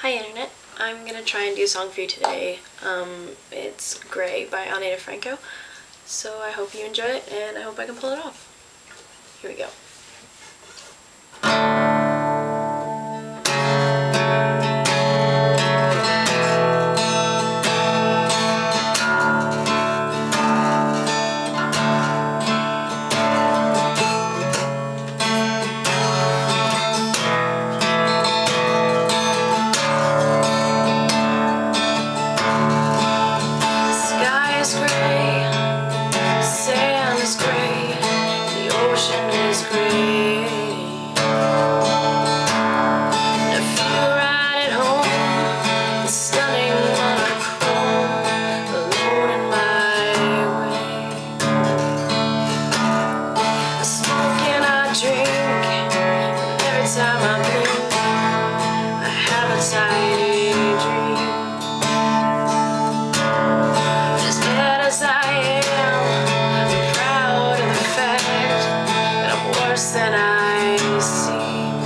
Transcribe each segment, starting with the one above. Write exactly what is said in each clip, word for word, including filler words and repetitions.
Hi Internet, I'm gonna try and do a song for you today. Um, it's Gray by Ani DiFranco, so I hope you enjoy it and I hope I can pull it off. Here we go. Time I blink, I have a tiny dream. As bad as I am, I'm proud of the fact that I'm worse than I seem.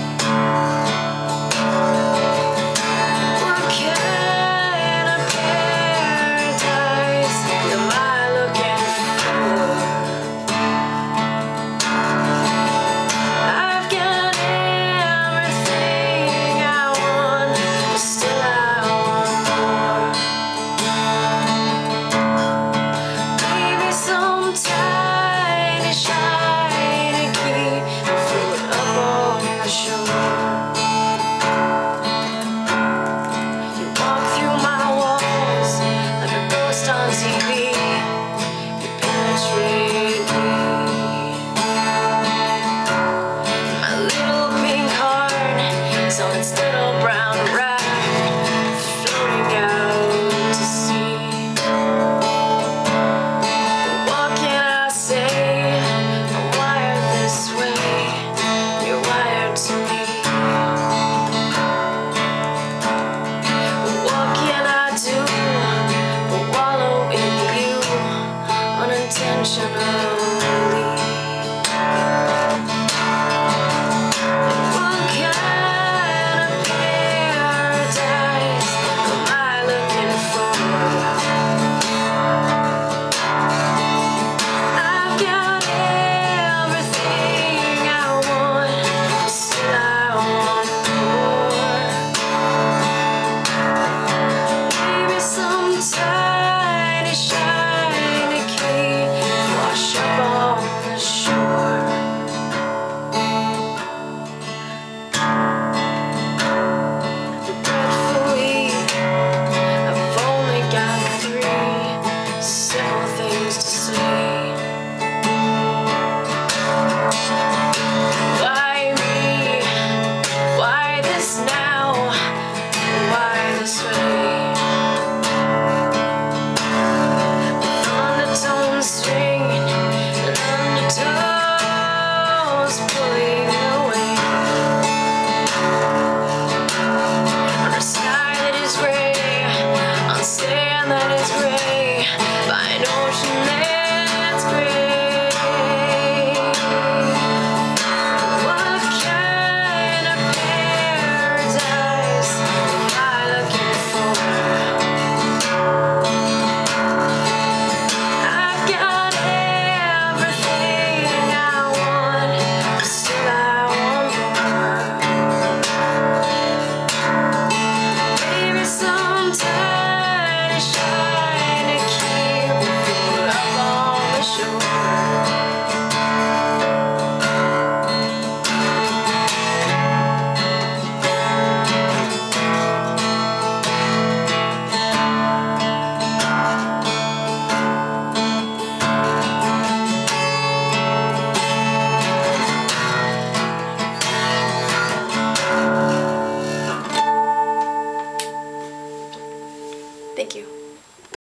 What kind of paradise am I looking for? I've got on T V, you penetrate me. My little pink heart is on its little brown raft, floating out to sea. What can I say? I'm wired this way, you're wired to me. What can I do? Unintentionally. What kind of paradise am I looking for? I've got everything I want, but still I want more. Maybe sometime shine a key up on the shore.